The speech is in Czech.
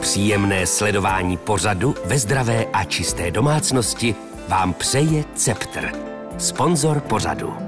Příjemné sledování pořadu ve zdravé a čisté domácnosti vám přeje Ceptr, sponzor pořadu.